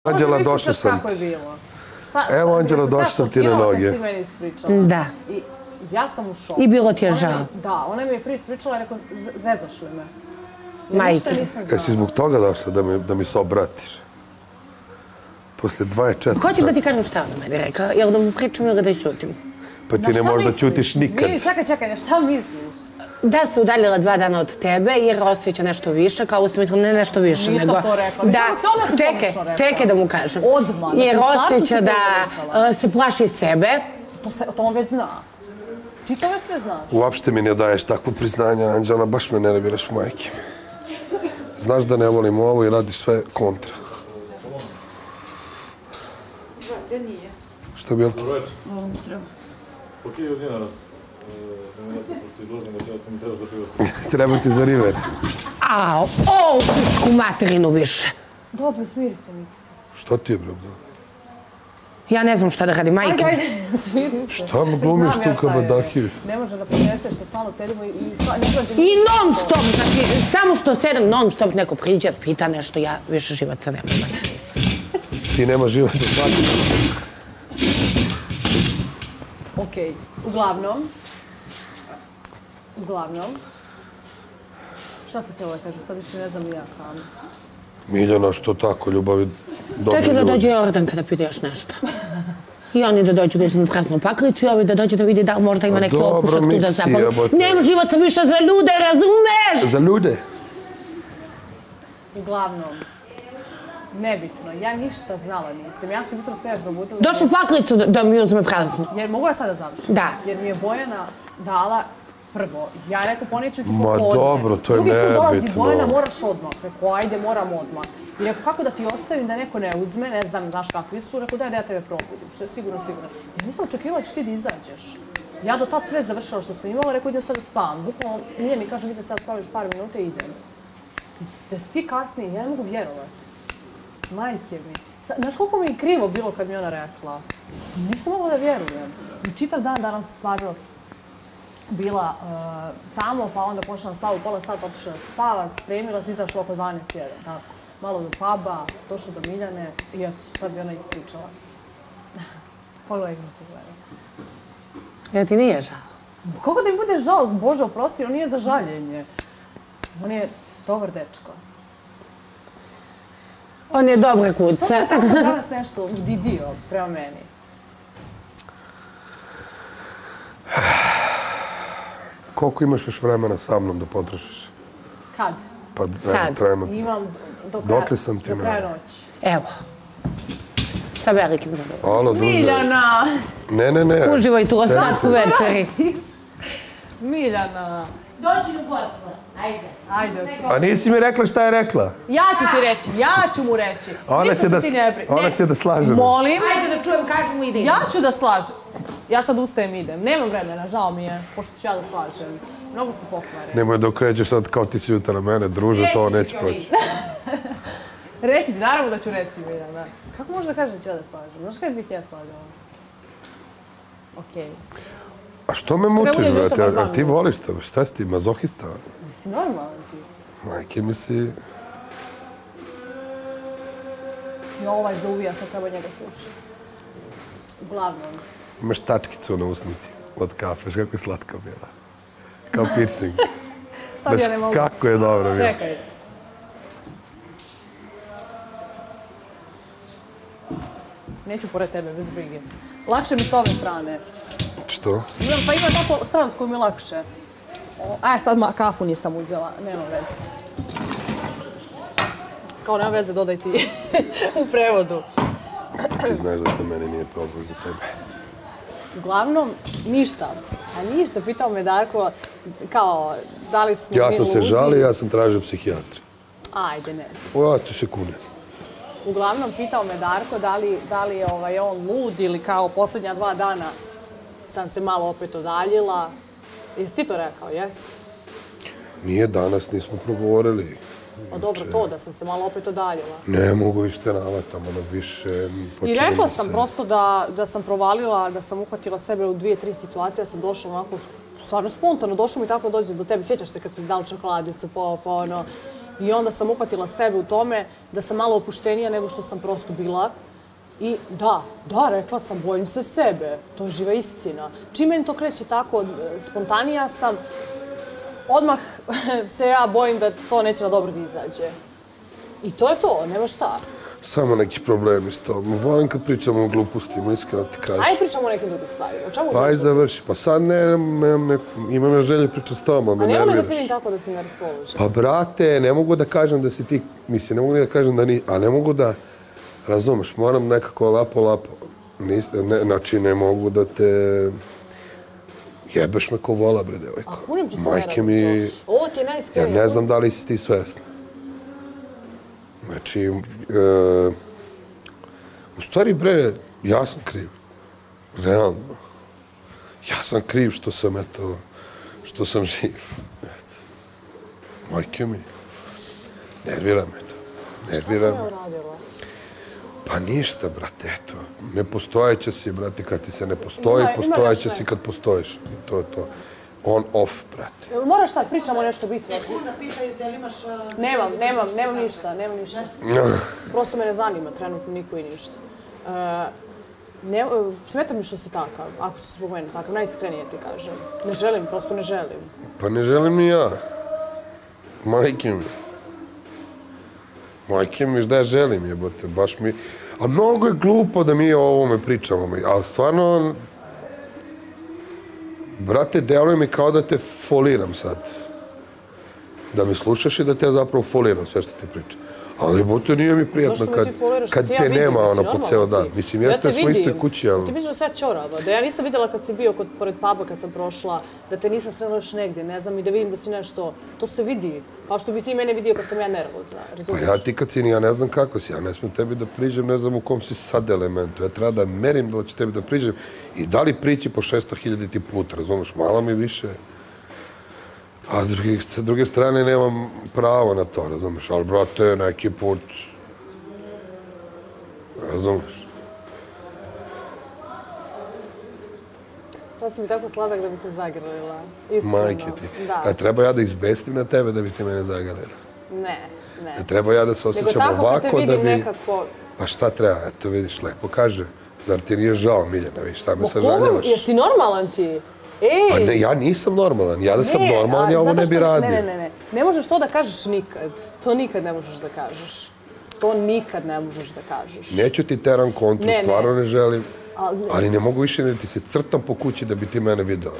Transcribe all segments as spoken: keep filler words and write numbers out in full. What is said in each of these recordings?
Anđela, došao sam ti. Evo, Anđela, došao sam ti na noge. Da. I ja sam u šoku. I bilo ti je žao. Da, ona mi je prije ispričala i rekao, zezaš li me? Majke. Jesi zbog toga došla da mi se obratiš? Posle dvadeset četiri sata. Hoćeš da ti kažem šta ona meni rekla? Jel da mu pričam ili da išćutim? Pa ti ne možeš da ćutiš nikad. Zvini, čekaj, čekaj, na šta misliš? Da se udaljila dva dana od tebe jer osjeća nešto više, kao sam mislila ne nešto više, nego... Nisam to rekla. Da, čekaj, čekaj da mu kažem. Odmah. Jer osjeća da se plaši sebe. To on već zna. Ti to već sve znaš. Uopšte mi ne daješ takvo priznanja, Anđela, baš me nerviraš, majke. Znaš da ne volim ovo i radiš sve kontra. Ja nije. Što je bilo? Dobro već. Ovo mi treba. Okej, od dinara. Pošto izlazim već, mi treba za pivo se. Treba ti za river. Au, o, pičku materinu više. Dobro, smiri se, Miksi. Što ti je, bro? Ja ne znam šta da radim, majke. Ajde, ajde, smiri se. Šta mi glumiš tu kabadahiju? Ne može da podneseš što stalno sedimo i I non stop, znači, samo što sedem non stop neko priđe, pita nešto, ja više živaca nemam. Ti nema živaca svakim. Okej, uglavnom, uglavnom, šta se te ovo kaže, sad više ne znam i ja sam. Miljana, što tako, ljubavi, dobri ljudi. Čekaj da dođe Jordan kada pita još nešto. I oni da dođu da uzme prasnu paklicu i ovi da dođe da vidi da li možda ima neki opušak tu da zapali. Nema živaca više za ljude, razumeš? Za ljude? Uglavnom, nebitno, ja ništa znala nisam. Ja sam jutro stoja probudila... Došli paklicu da mi uzme prasnu. Jer mogu ja sad da završim? Da. Jer mi je Bojana dala prvo. Ja rekao, poneću ti Ma popodne. dobro, to je Drugi put dolazi nebitno. Bojana, moraš odmah. Rekao, ajde, moram odmah. I rekao, kako da ti ostavim da neko ne uzme, ne znam, znaš kakvi su. Rekao, daj da ja tebe probudim, što je sigurno, sigurno. Ja nisam očekivala da ćeš ti da izađeš. Ja do tad sve završala što sam imala, rekao, idem sad da spavam. Bukvalno, nije mi kaže, idem sad da spavaš par minuta i idem. Da si ti kasnije, ja ne mogu vjerovat. Majke mi. Znaš koliko mi je krivo bilo kad mi ona rekla? Nisam mogla da vjerujem. I čitav dan danas stvarno bila tamo, pa onda pošla na stavu pola sata, otišla da spava, spremila se, izašla oko dvanaest jedan, tako. Malo do puba, došla do Miljane i eto, sad bi ona ispričala. Pogledaj mi, pogledaj. Ja ti nije žao? Kako da mi bude žao? Bože, oprosti, on nije za žaljenje. On je dobar dečko. On je dobra kuca. Što se tako danas nešto udidio prema meni? Koliko imaš još vremena sa mnom da potrošiš? Kad? Pa evo, trenutno. Imam do Dokle sam ti na... kraja noći. Evo. Sa velikim zadovoljstvom. Alo, druže. Miljana! Ne, ne, ne. Uživaj tu ostatku večeri. Miljana! Dođi u posle. Ajde. Ajde. A nisi mi rekla šta je rekla? Ja ću ti reći, ja ću mu reći. Ona će da, ona će da slaže. Molim. Ajde da čujem, kaži mu idem. Ja ću da slažem. Ja sad ustajem i idem. Nemam vremena, žao mi je, pošto ću ja da slažem. Mnogo ste pokvareni. Nemoj dok krećeš sad kao ti si jutra na mene, druže, to neće proći. Reći, naravno da ću reći, Miljana. Kako možeš da kažeš da ću ja da slažem? Znaš kada bih ja slažela? Okej. A što me mučiš, brate? A ti voliš to? Šta si ti, mazohista? Jesi normalan ti? Majke mi si... I ovaj zauvija, sad treba njega slušati. Uglavnom. Imaš tačkicu na usnici od kafe, kako je slatka bila. Kao piercing. Sad ja ne mogu. Kako je dobro bila. Čekaj. Neću pored tebe, bez brige. Lakše mi s ove strane. Što? Pa ima tako stranu s koju mi je lakše. Aj, sad kafu nisam uzela, nema veze. Kao nema veze, dodaj ti u prevodu. Ti znaš da to meni nije problem za tebe. Uglavnom, ništa. A ništa, pitao me Darko, kao, da li smo mi ludi? Ja sam se žalio, ja sam tražio psihijatra. Ajde, ne znam. O, ti se kune. Uglavnom, pitao me Darko da li je on lud ili kao posljednja dva dana sam se malo opet odaljila. Jesi ti to rekao, jesi? Nije, danas nismo progovorili. A dobro, to da sam se malo opet odaljila. Ne mogu više te navatam, ono više... I rekla sam prosto da sam provalila, da sam uhvatila sebe u dvije, tri situacije, ja sam došla onako stvarno spontano, došlo mi tako dođe do tebe, sjećaš se kad sam dala čokoladicu po ono... I onda sam uhvatila sebe u tome da sam malo opuštenija nego što sam prosto bila. I da, da, rekla sam, bojim se sebe. To je živa istina. Čim meni to kreće tako, spontanija sam, odmah se ja bojim da to neće na dobro da izađe. I to je to, nema šta. Samo neki problemi s tobom. Volim kad pričamo o glupostima, iskreno ti kažem. Ajde pričamo o nekim drugim stvarima. O čemu Pa ajde završi. Pa sad ne, imam ja želje pričati s tobom, me nerviraš. A ne mogu da ti vidim tako da si ne raspoložen. Pa brate, ne mogu da kažem da si ti, mislim, ne mogu da kažem da ni, a ne mogu da, razumeš, moram nekako lapo, lapo. Znači, ne mogu da te... Jebeš me ko vola, bre, devojko. A kunim ti se ne radi to. Ovo ti je najiskrenije. Ja ne znam da li si ti svesna. Znači, u stvari, bre, ja sam kriv. Realno. Ja sam kriv što sam, eto, što sam živ. Majke mi. Nervira me to. Nervira me. Šta sam ja uradila? Pa ništa, brate, eto. Nepostojeća si, brate, kad ti se ne postoji, postojeća si kad postojiš. To je to. On, off, brate. Moraš sad, pričamo nešto bitno. Sekunda pitaju te li imaš... Nemam, nemam, nemam ništa, nemam ništa. Prosto me ne zanima, trenutno niko i ništa. Smeta mi što si takav, ako si zbog mene takav, najiskrenije ti kažem. Ne želim, prosto ne želim. Pa ne želim ni ja. Majke mi. Majke mi, šta ja želim, jebote, baš mi... A mnogo je glupo da mi o ovome pričamo, ali stvarno... Brate, deluje mi kao da te foliram sad. Da me slušaš i da te zapravo foliram sve što ti pričam. Ali, bote, nije mi prijatno kad te nema ono po ceo dan. Mislim, jeste da smo u istoj kući, ali... Ti misliš da sam ja čorava, da ja nisam vidjela kad si bio pored puba kad sam prošla, da te nisam srela još negdje, ne znam, i da vidim da si nešto... To se vidi, kao što bi ti mene vidio kad sam ja nervozna, razumiješ? Pa ja ti kad si, ja ne znam kako si, ja ne smijem tebi da priđem, ne znam u kom si sad elementu. Ja treba da merim da ću tebi da priđem i da li prići po šesto hiljaditi put, razumiješ, malo mi više... A s druge strane nemam pravo na to, razumiješ, ali brate, neki put, razumiješ. Sad si mi tako sladak da bi te zagrlila, iskreno. Majke ti. A treba ja da izbestim na tebe da bi ti mene zagrlila? Ne, ne. Treba ja da se osjećam ovako da bi... Nego tako kad te vidim nekako... Pa šta treba, eto vidiš, lepo kaže. Zar ti nije žao, Miljana, vidiš, šta me sažaljavaš? Jesi normalan ti? Pa ne, ja nisam normalan. Ja da sam normalan, ja ovo ne bi radio. Ne, ne, ne. Ne možeš to da kažeš nikad. To nikad ne možeš da kažeš. To nikad ne možeš da kažeš. Neću ti teram kontru, stvarno ne želim. Ali ne mogu više da ti se crtam po kući da bi ti mene videla.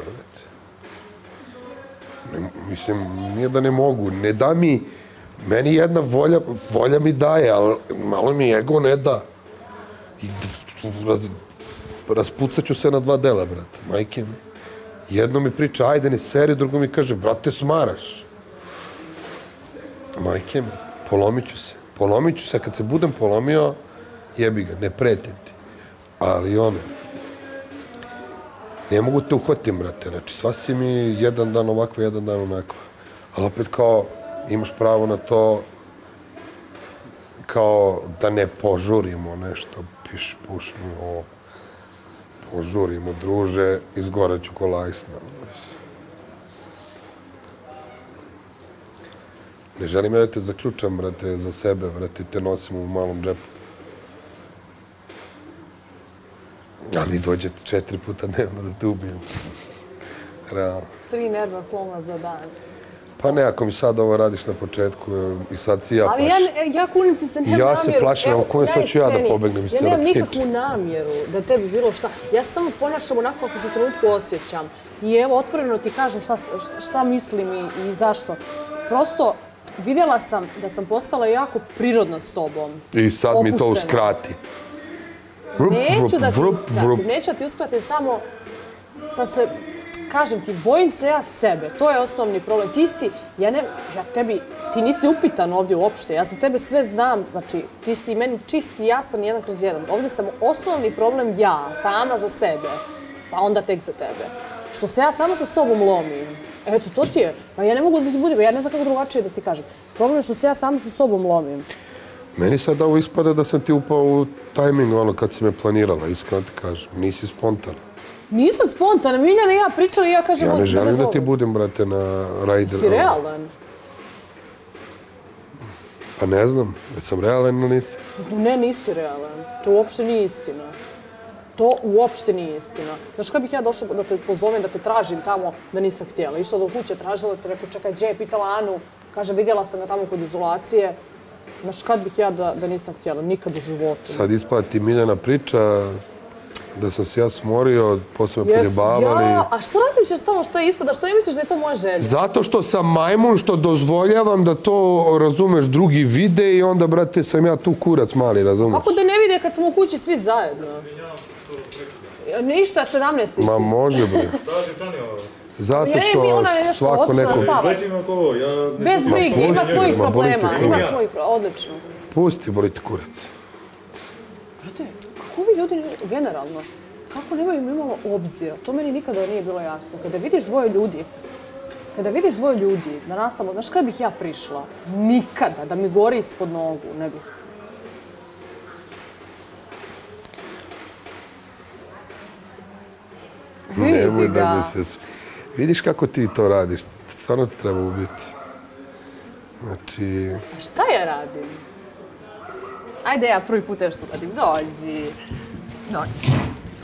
Mislim, nije da ne mogu. Ne da mi... Meni jedna volja, volja mi daje, ali malo mi ego ne da. Raspucat ću se na dva dela, brate. Majke mi. Jedno mi priča, ajde ne seri, drugo mi kaže, brate, smaraš. Majke mi, polomit ću se. Polomit ću se, kad se budem polomio, jebi ga, ne pretim ti. Ali ono, ne mogu te uhvatim, brate. Znači, sva si mi jedan dan ovakva, jedan dan onakva. Ali opet kao, imaš pravo na to, kao da ne požurimo nešto, piš, pušimo ovo. Požurimo, druže, izgoreću ko lajsna. Ne želim ja da te zaključam, brate, za sebe, brate, te nosim u malom džepu. A mi dođete četiri puta dnevno da te ubijem. Realno. Tri nervna sloma za dan. Pa ne, ako mi sad ovo radiš na početku i sad si ja plašim. Ali ja kunim ti se, nemam namjeru. Ja se plašim, evo kunim sad ću ja da pobegnem iz cijela Ja nemam priče. nikakvu namjeru da tebi bilo šta. Ja se samo ponašam onako kako se u trenutku osjećam. I evo, otvoreno ti kažem šta mislim i zašto. Prosto vidjela sam da sam postala jako prirodna s tobom. I sad mi to uskrati. Neću da ti uskratim, neću da ti uskratim, samo sam se... Kažem ti, bojim se ja sebe. To je osnovni problem. Ti si, ja ne, ja tebi, ti nisi upitan ovdje uopšte. Ja za tebe sve znam. Znači, ti si meni čist i jasan jedan kroz jedan. Ovdje sam osnovni problem ja, sama za sebe. Pa onda tek za tebe. Što se ja sama sa sobom lomim. Eto, to ti je. Pa ja ne mogu da ti budem, ja ne znam kako drugačije da ti kažem. Problem je što se ja sama sa sobom lomim. Meni sad ovo ispada da sam ti upao u tajming, ono, kad si me planirala, iskreno ti kažem. Nisi spontana. Nisam spontana, Miljana i ja pričali i ja kažem... Ja ne želim da ti budem, brate, na rajder. Si realan? Pa ne znam, već sam realan ili nisi? Ne, nisi realan. To uopšte nije istina. To uopšte nije istina. Znaš, kad bih ja došla da te pozovem, da te tražim tamo, da nisam htjela. Išla do kuće, tražila te, rekao, čekaj, gdje je, pitala Anu, kaže, vidjela sam ga tamo kod izolacije. Znaš, kad bih ja da nisam htjela, nikad u životu. Sad ispati Miljana priča da sam se ja smorio, posle me poljebavali. Ja, a što razmišljaš tamo što je ispada? Što ne misliš da je to moja želja? Zato što sam majmun, što dozvoljavam da to, razumeš, drugi vide i onda, brate, sam ja tu kurac mali, razumeš? Kako da ne vide kad smo u kući svi zajedno? Ništa, sedamnaesti si. Ma može, bre. Zato što svako neko... Bez brige, ima svojih problema. Ima svojih problema, odlično. Pusti, boli ti kurac. Brate, kako vi ljudi, generalno, kako nemaju imalo obzira? To meni nikada nije bilo jasno. Kada vidiš dvoje ljudi, kada vidiš dvoje ljudi, da nastavno, znaš kada bih ja prišla? Nikada, da mi gori ispod nogu, ne bih. Nemoj da mi se... Vidiš kako ti to radiš, stvarno ti treba ubiti. Znači... A šta ja radim? Ajde ja prvi put nešto radim, dođi. Dođi.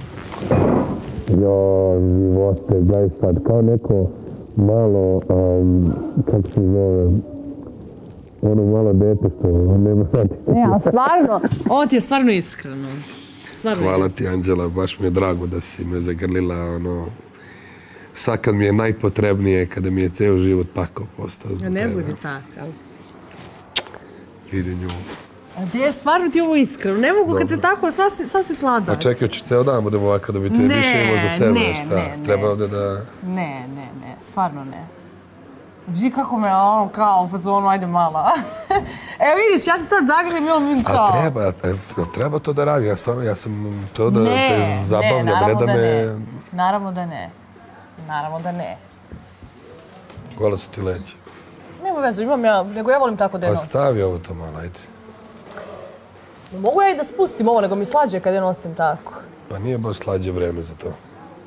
Jo, živote, gledaj sad, kao neko malo, kako se zove, ono malo dete što nema sad. Ne, a stvarno, ovo ti je stvarno iskreno. Hvala ti, Anđela, baš mi je drago da si me zagrlila, ono... Sad kad mi je najpotrebnije, kada mi je ceo život pakao postao zbog tebe. Ne budi takav. Vidi nju. A gdje je stvarno ti ovo iskreno? Ne mogu kad te tako, sva si sladak. A čekaj, hoću ceo dan budemo ovako da bi te više imao za sebe, šta? Ne, ne, treba ovdje da... Ne, ne, ne, stvarno ne. Vidi kako me, ono, kao, u fazonu, ajde mala. Evo vidiš, ja se sad zagrlim i on mi kao... A treba, treba to da radi, ja stvarno, ja sam to da te zabavljam, ne da me... Naravno da ne. Naravno da ne. Gola su ti leđe. Nema vezu, imam ja, nego ja volim tako da je nosim. Pa stavi ovo to malo, ajde. Mogu ja i da spustim ovo, nego mi slađe kad je nosim tako. Pa nije baš slađe vreme za to.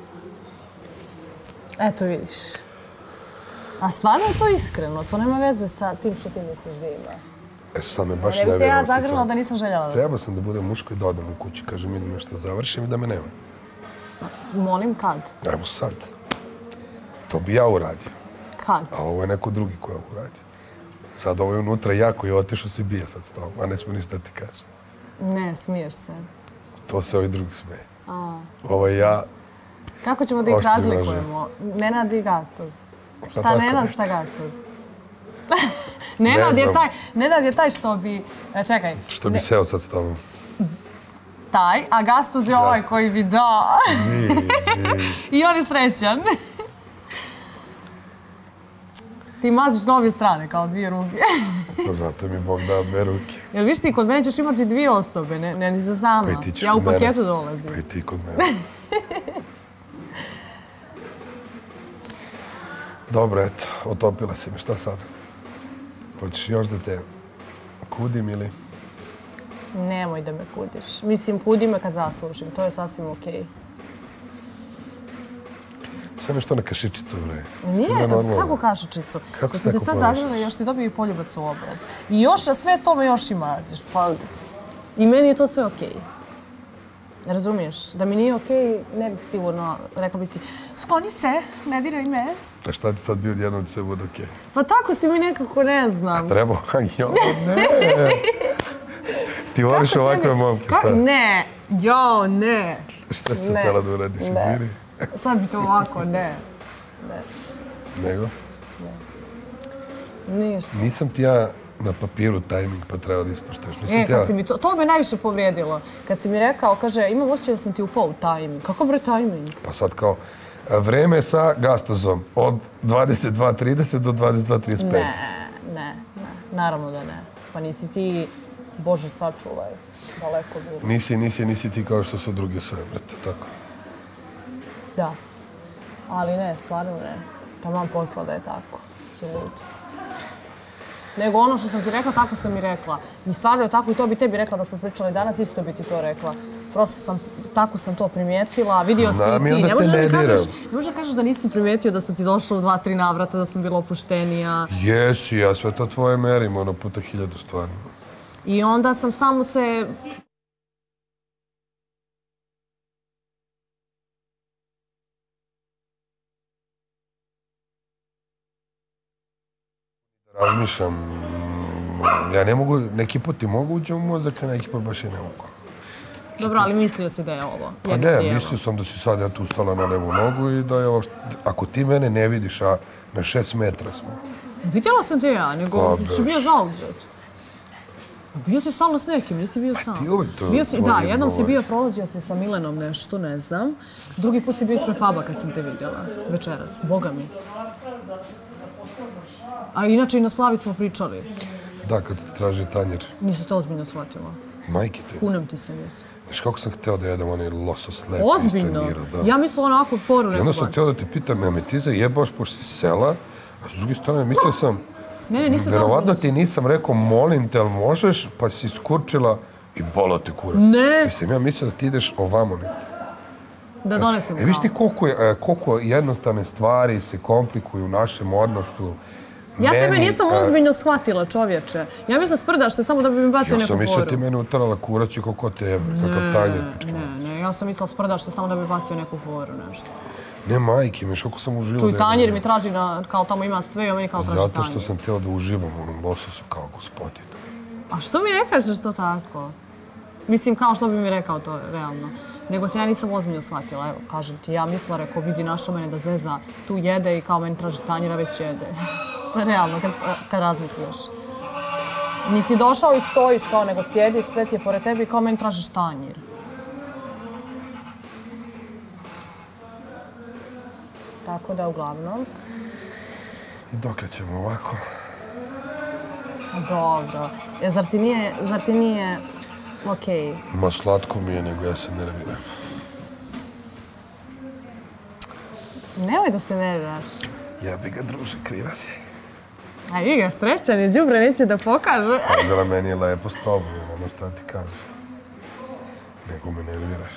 Eto vidiš. A stvarno je to iskreno, to nema veze sa tim što ti misliš da ima. E, sad me baš ne ne bih te ja zagrnula da nisam željela da... Treba sam da budem muško i da odem u kući, kažem idem nešto završim i da me nema. Molim, kad? Evo sad. To bi ja uradio. Kad? A ovo je neko drugi ko je uradio. Sad ovo je unutra ja koji je otišao se bije sad s tobom, a ne smije ništa da ti kažem. Ne, smiješ se. To se ovi drugi smije. Ovo je ja... Kako ćemo da ih razlikujemo? Nenad i Gastoz. Šta Nenad, šta Gastoz? Nenad je taj što bi... Čekaj. Što bi seo sad s tobom. Taj, a Gastoz je ovaj koji bi da. I on je srećan. Ti maziš na obje strane, kao dvije ruke. Pa zato mi Bog da dve ruke. Jel viš ti, kod mene ćeš imati dvije osobe, ne ni za sama. Ja u paketu dolazim. Pa i ti kod mene. Dobro, eto, otopila si me, šta sad? Hoćeš još da te kudim ili... Nemoj da me kudiš. Mislim, kudi me kad zaslužim, to je sasvim okej. Sve nešto na kašičicu, bre. Nije, kako kašičicu? Kako se tako ponašaš? Da si te sad zagrila, još si dobio i poljubac u obraz. I još na sve to me još i maziš. I meni je to sve okej. Razumiješ? Da mi nije okej, ne bih sigurno rekla biti skloni se, ne diraj me. A šta ti sad bi odjednom sve bude okej? Pa tako si mi nekako, ne znam. A treba? Jo, ne. Ti voliš ovakve momke, šta? Ne, jo, ne. Šta si htjela da uradiš, izvini? Sad bi to ovako, ne. Nego? Ne. Ništa. Nisam ti ja na papiru tajming pa treba da ispoštuješ. E, kad si mi to, to me najviše povrijedilo. Kad si mi rekao, kaže, imam osjećaj da sam ti upao u tajming. Kako bre tajming? Pa sad kao, vreme sa Gastozom od dvadeset dva trideset do dvadeset dva trideset pet. Ne, ne, ne. Naravno da ne. Pa nisi ti, Bože sačuvaj, daleko bilo. Nisi, nisi, nisi ti kao što su drugi svoje, brate, tako. Da. Ali ne, stvarno ne. Pa mam posla da je tako. Si lud. Nego ono što sam ti rekla, tako sam i rekla. I stvarno je tako i to bi tebi rekla da smo pričali danas, isto bi ti to rekla. Prosto sam, tako sam to primijetila, vidio si i ti. Ne možeš da kažeš, ne možeš da kažeš da nisi primijetio da sam ti došla u dva, tri navrata, da sam bila opuštenija. Jesi, ja sve to tvoje merim, ono puta hiljadu stvarno. I onda sam samo se... Razmišljam, ja ne mogu, neki put ti mogu uđe u mozak, a neki put baš i ne mogu. Dobro, ali mislio si da je ovo? Pa ne, mislio sam da si sad ja tu ustala na levu nogu i da je ovo, ako ti mene ne vidiš, a na šest metra smo. Vidjela sam te ja, nego si bio zauzet. Bio si stalno s nekim, nisi bio sam. Ti uvijek to... Da, jednom si bio, prolazio si sa Milenom nešto, ne znam. Drugi put si bio ispred puba kad sam te vidjela, večeras, boga mi. A inače i na Slavi smo pričali. Da, kad ste traži tanjer. Nisi to ozbiljno shvatila. Majke te. Kunem ti se nisi. Znaš kako sam htio da jedem onaj losos lep. Ozbiljno? Ja mislila onako foru neku baci. I onda sam htio da te pitam, ja me ti zajebaš pošto si sela, a s druge strane mislio sam, ne, ne, nisam to ozbiljno. Verovatno ti nisam rekao, molim te, ali možeš, pa si skurčila i bolo te kurac. Ne. Mislim, ja mislio da ti ideš ovamo niti. Da donesem kao. E, viš ti koliko jednostavne stvari se komplikuju u našem odnosu. Ja tebe nisam ozbiljno shvatila, čovječe. Ja mislim sprdaš se samo da bi mi bacio neku foru. Ja sam mislila ti meni utarala kurac i kako tebe, kakav tanjer. Ne, ne, ja sam mislila sprdaš se samo da bi bacio neku foru, nešto. Ne, majke, miš, kako sam uživao. Čuj, tanjer mi traži, kao tamo ima sve i on meni kao traži tanjer. Zato što sam htjela da uživam u onom lososu kao gospodin. A što mi ne kažeš to tako? Mislim, kao što bi mi rekao to, realno. Nego te ja nisam ozbiljno shvatila, evo, kažem ti, ja mislila, rekao, vidi našao mene da zeza, tu jede i kao meni traži tanjera, već jede. Realno, kad razmisliš. Nisi došao i stojiš kao, nego sjediš, sve ti je pored tebi i kao meni tražiš tanjir. Tako da, uglavnom. I dokle ćemo ovako? Dobro. E, zar ti nije, zar ti nije, okej. Ma slatko mi je, nego ja se nerviram. Nemoj da se nerviraš. Ja bi ga druže, kriva si. A i ga, srećan je, đubre neće da pokaže. Zara, meni je lepo s tobom, ono šta ti kaže. Nego me nerviraš.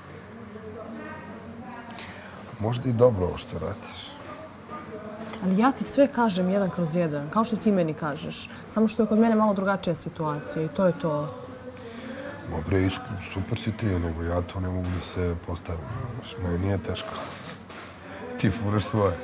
Možda i dobro ovo što radiš. Ali ja ti sve kažem jedan kroz jedan, kao što ti meni kažeš. Samo što je kod mene malo drugačija situacija i to je to. Ma bre, super si ti, nego ja to ne mogu da se postavim. Meni nije teško. Ti furaš svoje.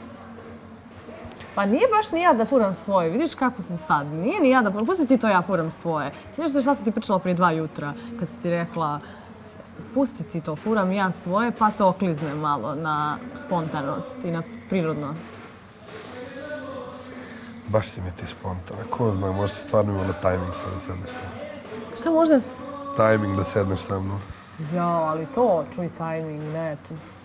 Pa nije baš ni ja da furam svoje. Vidiš kako sam sad. Nije ni ja da... Pusti ti to, ja furam svoje. Sjećaš se šta sam ti pričala prije dva jutra, kad si ti rekla pusti ti to, furam ja svoje, pa se okliznem malo na spontanost i na prirodno. Baš si mi ti spontana. Ko zna, možda si stvarno imala tajming sad da sedneš sa mnom. Šta možda? Tajming da sedneš sa mnom. Ja, ali to, čuj tajming, ne, ti si.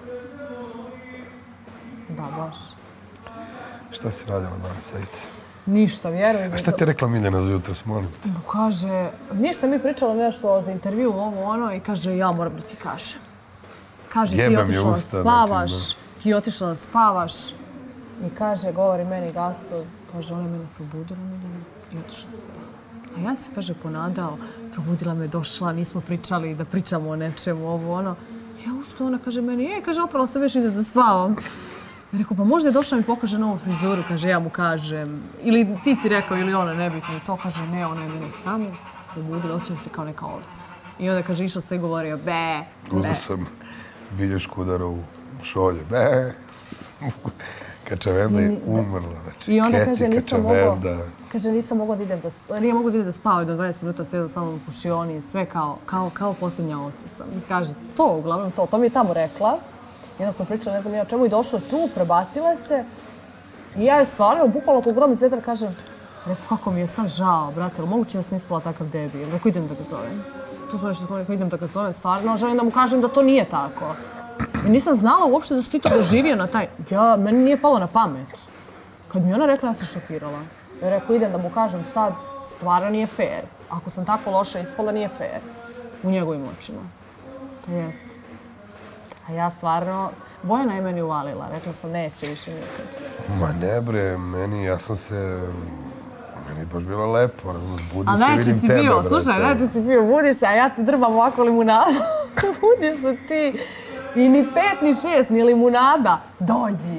Da, baš. Šta si radila danas, ajde? Ništa, vjerujem. A šta ti je rekla Miljana za jutros, molim te? Kaže, ništa mi pričala nešto za intervju, ovo ono, i kaže, ja moram da ti kažem. Kaže, ti otišla da spavaš, ti otišla da spavaš. I kaže, govori meni Gastoz, kaže, ona je mene probudila i otišla da spava. A ja se, kaže, ponadao, probudila me, došla, nismo pričali da pričamo o nečemu, ovo ono. Ja usto, ona kaže meni, je, kaže, opravo se već ide da spavam. Ja rekao, pa možda je došla mi pokaže novu frizuru, kaže, ja mu kažem. Ili ti si rekao, ili ona, nebitno. I to kaže, ne, ona je mene samo probudila, osjećam se kao neka ovca. I onda, kaže, išao se i govorio, be, be. Uzao sam bilješku udara u šolje, be. Kačavenda je umrla, znači, Keti Kačavenda. Kaže, nisam mogla da idem da, nije mogla da idem da spavaju do dvadeset minuta, sjedu samo u pušioni, sve kao, kao, kao posljednja ovca sam. I kaže, to, uglavnom to, to mi je tamo rekla. I onda sam pričala, ne znam ja o čemu, i došla tu, prebacila se. I ja je stvarno, bukvalno kod grom iz vjetra, kažem, rekao, kako mi je sad žao, brate, ali moguće da sam ispala takav debil. Rekao, idem da ga zovem. Tu smo nešto rekao, idem da ga zovem, stvarno, želim da mu kažem da to nije tako. I nisam znala uopšte da su ti to doživio na taj... Ja, meni nije palo na pamet. Kad mi ona rekla, ja sam šokirala. Ja rekao, idem da mu kažem sad, stvarno nije fair. Ako sam tako loša ispala, nije fair. U njegovim očima. To jest. A ja stvarno... Bojana je meni uvalila. Rekla sam, neće više nikad. Ma ne bre, meni, ja sam se... mi je baš bilo lepo, budi a se i vidim tebe, bio, slušaj, najče si bio, budiš se, a ja ti drbam ovako limunadu. Budiš se ti. I ni pet, ni šest, ni limunada. Dođi.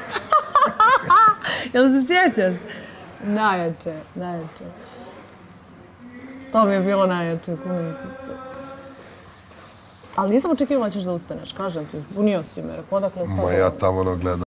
Jel se sjećaš? Najjače, najjače. To mi je bilo najjače, kuniti se. Ali nisam očekivala da ćeš da ustaneš, kažem ti, zbunio si me, rekao odakle to. Ma ja tamo ono gledam.